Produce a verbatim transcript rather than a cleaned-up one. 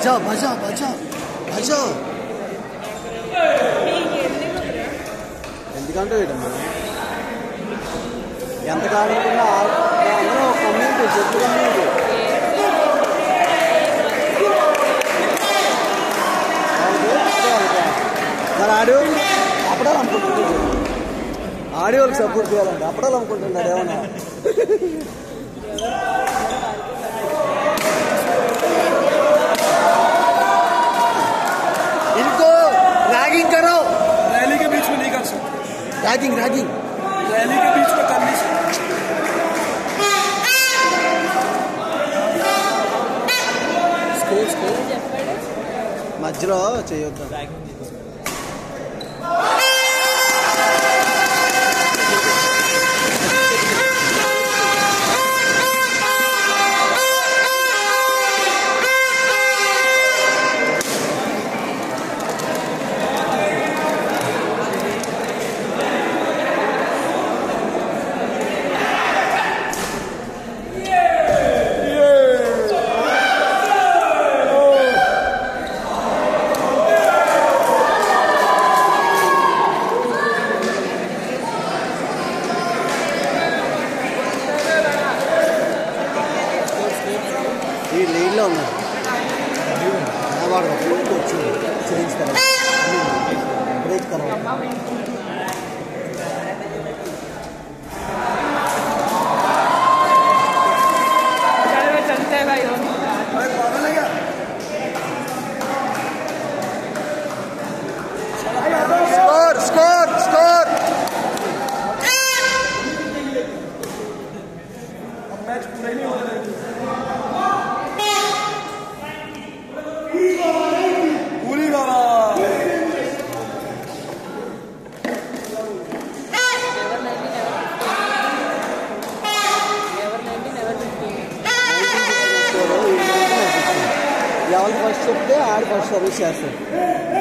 बजाओ बजाओ बजाओ बजाओ ఎందుకంటే వీటమ్మా ఎంత కావాలనుకున్నా అందరూ కమ్యూనిటీ చెట్టు కమ్యూనిటీ మరి ఆడు అప్పుడాలు అనుకుంటున్నాడు ఆడి వాళ్ళకి సపోర్ట్ చేయాలంటే అప్పుడాలు అనుకుంటున్నాడు ఏమన్నా इनको रैगिंग करो रैली के बीच में नहीं कर सकते रैगिंग रैगिंग रैली के बीच में कर नहीं सकते स्कोर स्कोर मध्य చేయొద్దు లీడ్లో ఉన్నారు చేయించుతారు బ్రేక్ తర్వాత स्कोर स्कोर स्कोर मैच पूरा ही नहीं हो रहा ఎవరు ఫస్ట్ చెప్తే ఆడు ఫస్ట్ సర్వీస్ చేస్తారు